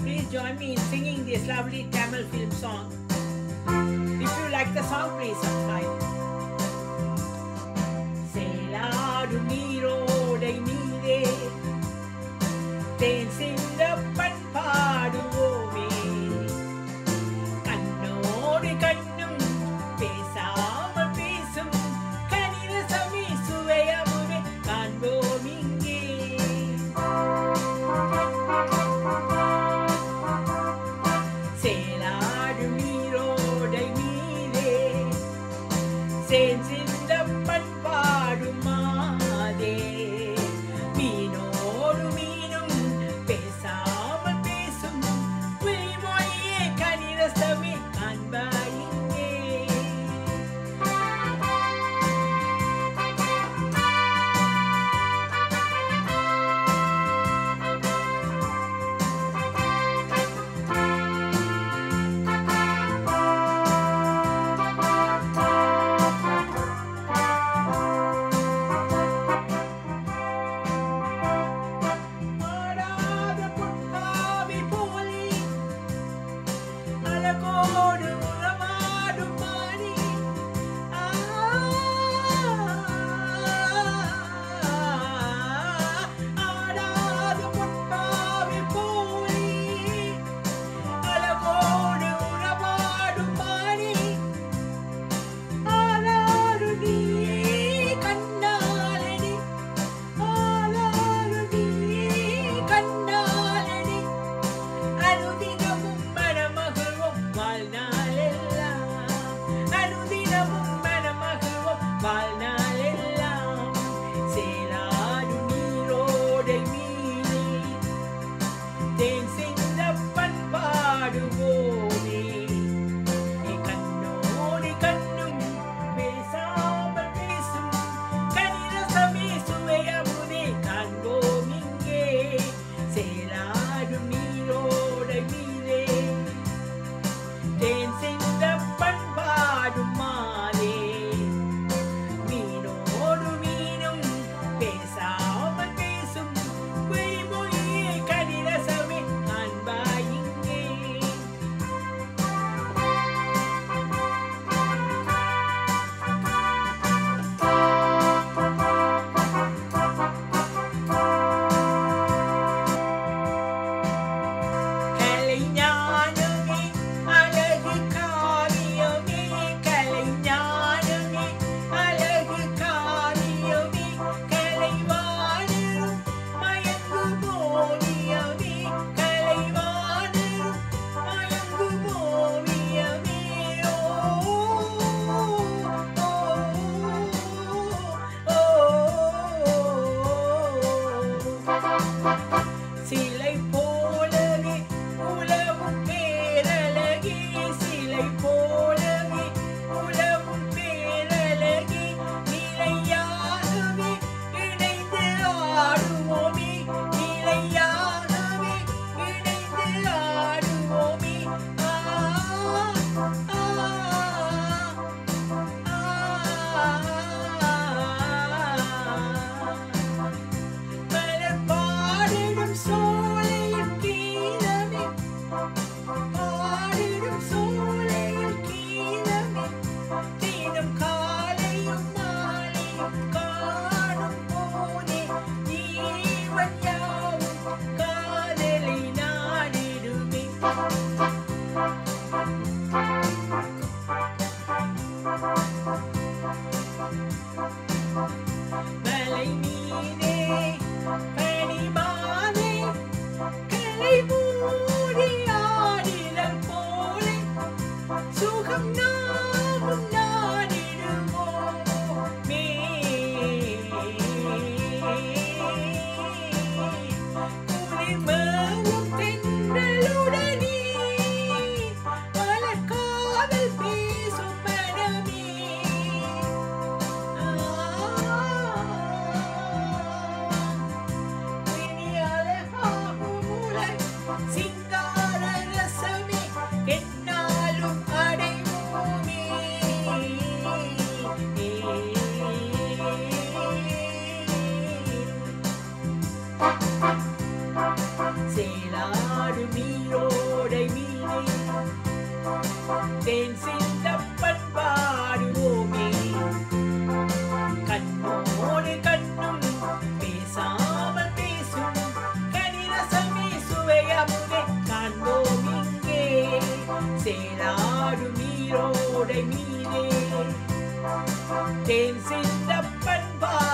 Please join me in singing this lovely Tamil film song. If you like the song, please subscribe. சேலாடும் நீரோடை நீரே தேன் சிந்த பண்பாடுவோமே கண்ணோடு கண்ணும் பேசாமல் பேசும் கனிரசமே சுவையமுதே காண்போம் இங்கே சேலாடும் நீரோடை நீரே தேன் சிந்த பண்பாடும் மாதே மீனோடு மீனும் பேசாமல் பேசும் விழிமொழியே கனிரசமே காண்பாய் இங்கே அழகோடு உறவாடும் மானி ஆடாது பொன்பாவை போலி அழகோடு உறவாடும் மானி ஆளாறு நீயே கண்ணாலடி ஆளாறு நீயே கண்ணாலடி அனுதினமும் மனமகிழ்வோம் வாழ்நாளெல்லாம் அனுதினமும் மனமகிழ்வோம் வாழ்நாளெல்லாம் சேலாடும் நீரோடை மீனே தேன் சிந்த பண்பாடுவோமே கண்ணோடு கண்ணும் பேசாமல் பேசும் கனிரசமே சுவையமுதே காண்போம் இங்கே சேலாடும் நீரோடை மீனே தேன் சிந்த பண்பாடும் மாலே மீனோடு மீனும் பேசாமல் பேசும் விழிமொழியே கனிரசமே காண்பாய் இங்கே கலைஞானமே அழகு காவியமே கலைஞானமே அழகு காவியமே கலைவாணரும் மயங்கும் ஓவியமே கலைவாணரும் மயங்கும் ஓவியமே சிலை போலவே உலவும் பேரழகே சிலை போலவே உலவும் பேரழகே நிலையாகவே இணைந்து ஆடுவோமே நிலையாகவே இணைந்து ஆடுவோமே மலர்பாடுகள் தேன் சிந்த பண்பாடுவோமே. கண்ணோடு கண்ணும் பேசாமல் பேசும் கனிரசமே சுவையமுதே காண்போம் இங்கே. சேராடும் நீரோடை மீதே தேன் சிந்த பண்பாடு